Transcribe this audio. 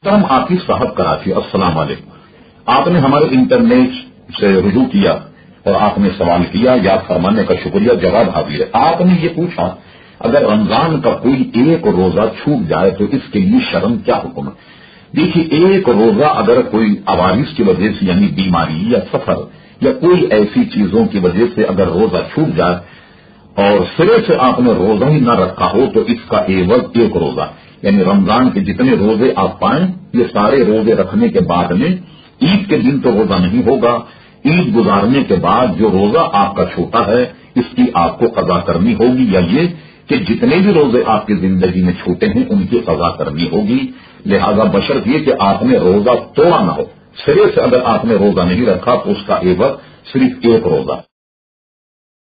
हम आकिब साहब कराची, अस्सलाम वालेकुम। आपने हमारे इंटरनेट से रुजू किया और आपने सवाल किया, याद फरमाने का शुक्रिया, जवाब हाजिर है। आपने ये पूछा अगर रमजान का कोई एक रोजा छूट जाए तो इसके लिए शर्म क्या हुक्म है। देखिए, एक रोजा अगर कोई अवारिस की वजह से यानी बीमारी या सफर या कोई ऐसी चीजों की वजह से अगर रोजा छूट जाए और सिरे से आपने रोजा ही न रखा हो तो इसका एवज एक रोजा, यानी रमजान के जितने रोजे आप पाएं ये सारे रोजे रखने के बाद में ईद के दिन तो रोजा नहीं होगा, ईद गुजारने के बाद जो रोजा आपका छूटा है इसकी आपको कजा करनी होगी, या ये कि जितने भी रोजे आपकी जिंदगी में छूटे हैं उनकी कजा करनी होगी। लिहाजा बशर्त ये कि आपने रोजा तोड़ा ना हो, सिरे से अगर आपने रोजा नहीं रखा तो उसका एवज सिर्फ एक रोजा।